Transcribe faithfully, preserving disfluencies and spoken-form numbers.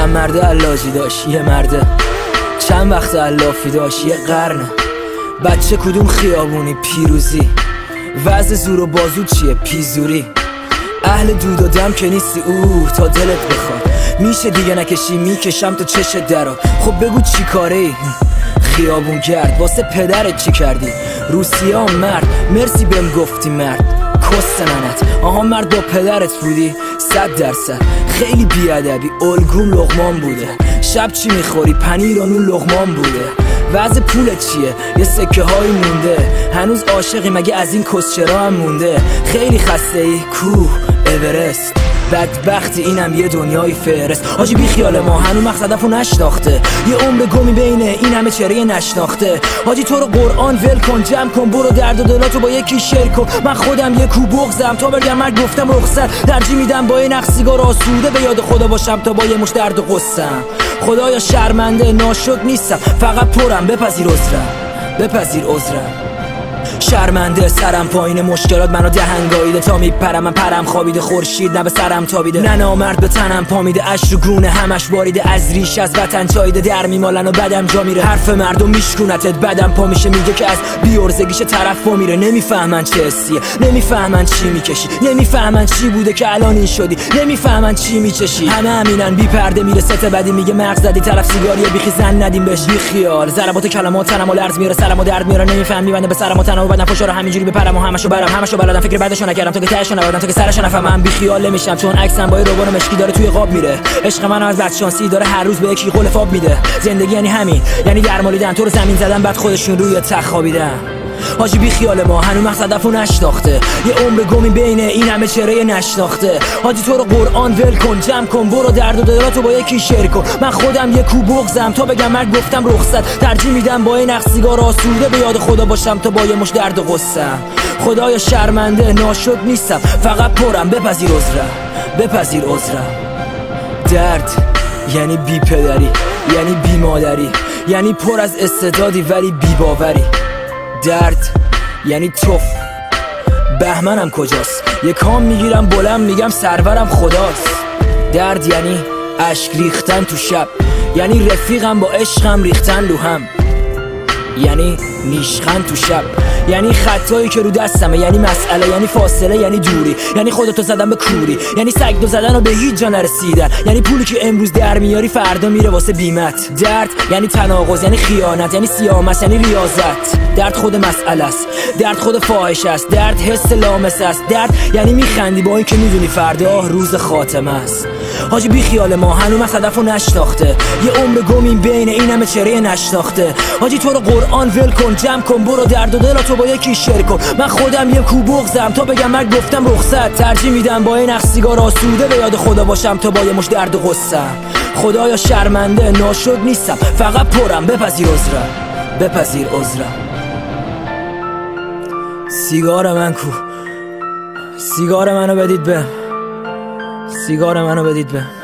چند مرده علاجی داشت یه مرده، چند وقت علافی داشت یه قرنه. بچه کدوم خیابونی پیروزی، وضع زور و بازو چیه پیزوری. اهل دود و دم که نیستی اوه تا دلت بخواد، میشه دیگه نکشی میکشم تو چش درات. خب بگو چی کاره ای خیابون گرد، واسه پدرت چی کردی روسیه ها مرد. مرسی بهم گفتی مرد کست منت، آها مرد با پدرت بودی صد درصد. خیلی بیادبی الگوم لغمان بوده، شب چی میخوری پنیر و نون لغمان بوده. وضع پولت چیه یه سکه هایی مونده، هنوز عاشقی مگه از این کسچرا هم مونده. خیلی خسته ای کوه اورست، بدبختی اینم یه دنیای فرست. حاجی بی خیال ما هنو مقصدفو نشناخته، یه عمر گمی بینه این همه چره نشناخته. حاجی تو رو قرآن ول کن جمع کن، برو درد و دلاتو با یکی شیر کن. من خودم یه کو بغزم تا بگم مرد گفتم رخصت، ترجیح میدم با این نقص سیگار آسوده به یاد خدا باشم تا با یه مش درد و قصم. خدایا شرمنده ناشد نیستم، فقط پرم بپذیر عذرم، بپذیر عذرم. شرمنده سرم پایین مشکلات منو دهنگاییده، تا میپرم من پرم خوابیده خورشید نه به سرم تابیده. نه نامرد به تنم پامیده، اش رو گونه همش باریده، از ریش از وطن چاییده. در میمالن و بدم جا میره، حرف مردم میشکونتت بدم پا میشه میگه که از بیارزگیش طرف پا میره. نمیفهمن چه حسیه، نمیفهمن چی میکشی، نمیفهمن چی بوده که الان این شدی، نمیفهمن چی میچشی. همه همینن بی پرده میره ست بدی میگه مغز زدی طرف سیگاریه بیخی زن ندیم بهش بی خیال. ضربات کلمات تنمو لرز میاره سرمو درد میاره، نمیفهم میبنده به سرمو تنمو بدن فشار همینجوری بپرم و همشو برم همشو بلدم. فکر بعدشو نکردم تا که تهشو نبردم تا که سرشو نفهمم. بی خیال نمیشم چون عکسم با روبان مشکی داره توی قاب میره. عشق منو از بد شانسی داره هر روز به یکی قول فاب میده. زندگی یعنی همین، یعنی درمالیدن تو رو زمین زدن بعد خودشون روی تخت خوابیدن. حاجی بی خیال ما هنو مقصدفو نشناخته، یه عمر گمی بینه این همه چره نشناخته. حاجی تو رو قرآن ول کن جمع کن، برو درد و دلاتو با یکی شیر کن. من خودم یه کو بغزم تا بگم مرد گفتم رخصت، ترجیح میدم با این نقص سیگار آسوده به یاد خدا باشم تا با یه مش درد و قصم. خدایا شرمنده ناشد نیستم، فقط پرم بپذیر عذرم، بپذیر عذرم. درد یعنی بی پدری، یعنی بی مادری، یعنی پر از استعدادی ولی بی باوری. درد یعنی توف بهمنم کجاست، یه کام میگیرم بلند میگم سرورم خداست. درد یعنی اشک ریختن تو شب، یعنی رفیقم با عشقم ریختن رو هم، یعنی نیشخن تو شب، یعنی خطایی که رو دستمه، یعنی مسئله، یعنی فاصله، یعنی دوری، یعنی خودتو زدن به کوری، یعنی سگ دو زدن و به هیچ جا نرسیدن، یعنی پولی که امروز در میاری فردا میره واسه بیمت. درد یعنی تناقض، یعنی خیانت، یعنی سیامس، یعنی ریاضت. درد خود مسئله است، درد خود فاحشه است، درد حس لامسه است. درد یعنی میخندی با این که میدونی فردا روز خاتمه است. حاجی بی خیال ما هنو مقصدفو نشناخته، یه عمر گمیم بین این همه چره نشناخته. حاجی تو رو قرآن ول کن جمع کن، برو درد و دلاتو با یکی شیر کن. من خودم یه کو بغزم تا بگم مرد گفتم رخصت، ترجیح میدم با این نقص سیگار آسوده به یاد خدا باشم تا با یه مش درد و قصم. خدایا شرمنده ناشد نیستم، فقط پرم بپذیر عذرم، بپذیر عذرم. سیگار من کو، سیگار منو بدید به، سیگار منو بدید به.